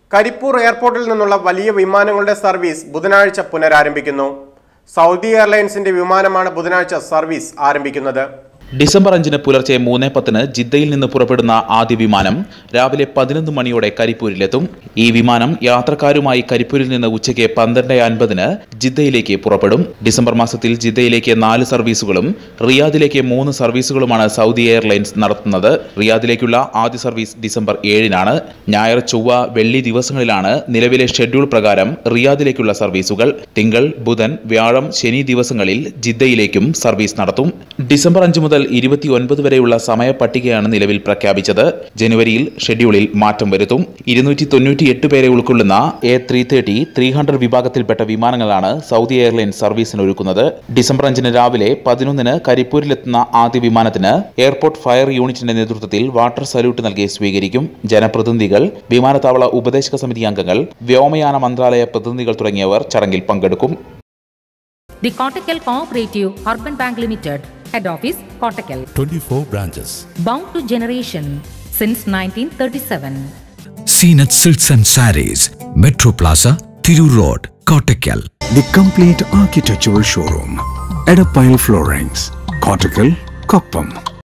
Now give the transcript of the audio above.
കരിപ്പൂർ എയർപോർട്ടിൽ നിന്നുള്ള വലിയ വിമാനങ്ങളുടെ സർവീസ് ബുധനാഴ്ച പുനരാരംഭിക്കുന്നു. സൗദി എയർലൈൻസിന്റെ വിമാനമാണ് ബുധനാഴ്ച സർവീസ് ആരംഭിക്കുന്നത്. ഡിസംബർ 5 പുലർച്ചെ 3:10 ജിദ്ദയിൽ നിന്ന് പുറപ്പെടുന്ന ആദ്യ വിമാനം രാവിലെ 11 മണിയോടെ കരിപ്പൂരിലെത്തും. ഈ വിമാനം യാത്രക്കാരുമായി കരിപ്പൂരിൽ നിന്ന് ഉച്ചയ്ക്ക് 12:50 ജിദ്ദയിലേക്ക് പുറപ്പെടും. ഡിസംബർ മാസത്തിൽ ജിദ്ദയിലേക്ക് 4 സർവീസുകളും റിയാദിലേക്ക് 3 സർവീസുകളുമാണ് സൗദി എയർലൈൻസ് നടത്തുന്നത്. റിയാദിലേക്കുള്ള ആദ്യ സർവീസ് ഡിസംബർ 7-നാണ്. ഞായർ, ചൊവ്വ, വെള്ളി ദിവസങ്ങളിലാണ് നിലവിലെ ഷെഡ്യൂൾ പ്രകാരം റിയാദിലേക്കുള്ള സർവീസുകൾ. തിങ്കൾ, ബുധൻ, വ്യാഴം, ശനി ദിവസങ്ങളിൽ ജിദ്ദയിലേക്കും സർവീസ് നടത്തും. ഡിസംബർ 5 മുതൽ 29 വരെയുള്ള സമയ പട്ടികയാണ് നിലവിൽ പ്രഖ്യാപിച്ചത്. ജനുവരിയിൽ ഷെഡ്യൂളിൽ മാറ്റം വരുത്തും. 298 പേരെ ഉൾക്കൊള്ളുന്ന A330-300 വിഭാഗത്തിൽപ്പെട്ട വിമാനങ്ങളാണ് സൗദി എയർലൈൻസ് സർവീസിന് ഒരുക്കുന്നത്. ഡിസംബർ 5 രാവിലെ 11 കരിപ്പൂരിലെത്തുന്ന ആദ്യ വിമാനത്തിന് എയർപോർട്ട് ഫയർ യൂണിറ്റിന്റെ നേതൃത്വത്തിൽ വാട്ടർ സല്യൂട്ട് നൽകി സ്വീകരിക്കും. ജനപ്രതിനിധികൾ, വിമാനത്താവള ഉപദേശക സമിതി അംഗങ്ങൾ, വ്യോമയാന മന്ത്രാലയ പ്രതിനിധികൾ തുടങ്ങിയവർ ചടങ്ങിൽ പങ്കെടുക്കും. The Kottakkal Cooperative Urban Bank Limited, Head Office, Kottakkal. 24 branches. Bound to generation since 1937. Seenat Silks and Sarees, Metro Plaza, Thiru Road, Kottakkal. The complete architectural showroom, Edappile Floorings, Kottakkal, Koppam.